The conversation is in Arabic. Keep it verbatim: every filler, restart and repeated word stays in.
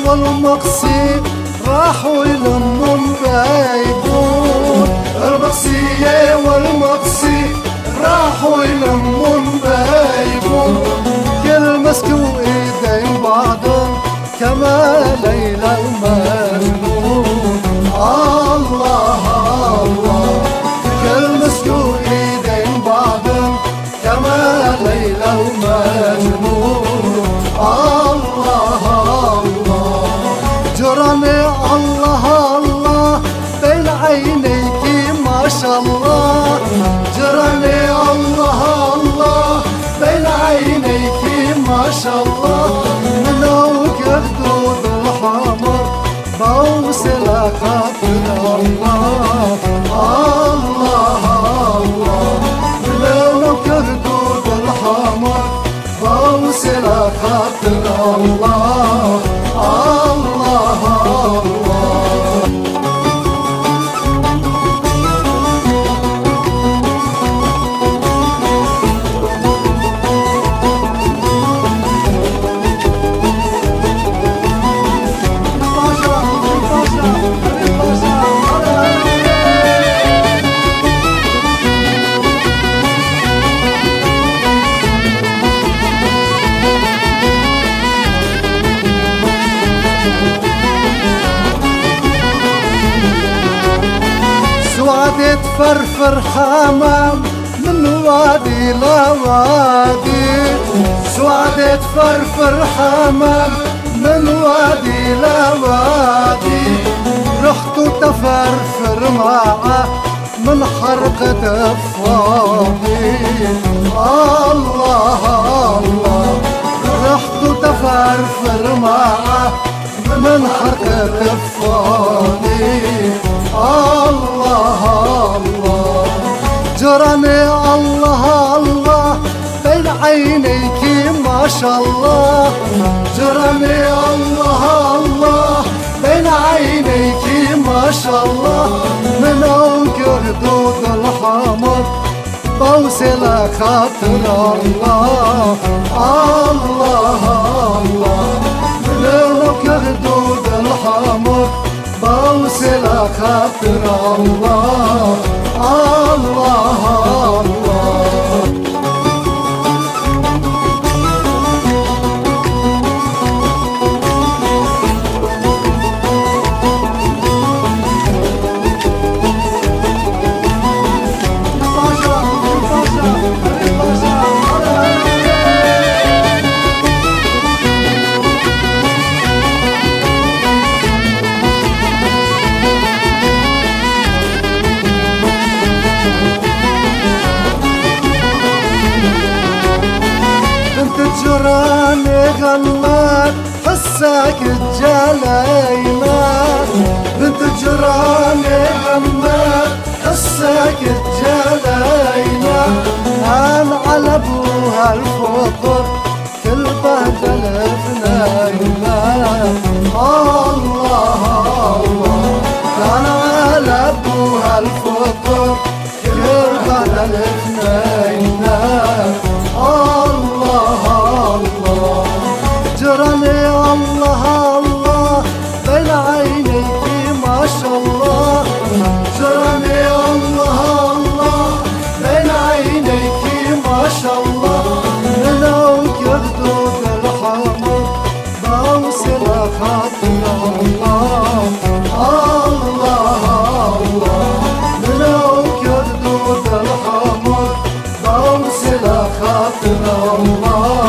والمقصي راحوا يلمون بايبون. المقصية والمقصي راحوا يلمون بايبون. كل مسكوا ايدين بعضهم كما ليلى المجنون. الله الله كل مسكوا ايدين بعضهم كما ليلى المجنون. الله الله جرني الله الله بين عينيك ما شاء الله. جرني الله الله بين عينيك ما شاء الله. منوك خدود الحمر بوصل خاطر الله. الله الله منوك خدود الحمر بوصل خاطر الله. الله الله سعدت فرفر حمام من وادي لوادي. سعدت فرفر حمام من وادي لوادي. رحت تفرفر معه من حرقة الفاضي. الله الله رحت تفرفر معه من حرقة الفاضي. الله الله جرني الله الله بين عينيك ما شاء الله. جرني الله الله بين عينيك ما شاء الله. من خدود الحمر بوصل خاطر الله. الله الله من خدود الحمر بوصل خاطر الله. الله الله جراني غنات حسك الجلايمة. بنت جراني غنات حسك الجلايمة. هان على ابوها الفطر كل بهدل بنايمة. الله الله كان على ابوها الفطر كل بهدل بنايمة. جرني الله الله بين عينيك ما شاء الله. جرني الله الله بين عينيك ما شاء الله. منوك خدود الحمر بوصل خاطر الله. الله الله منوك خدود الحمر بوصل خاطر الله.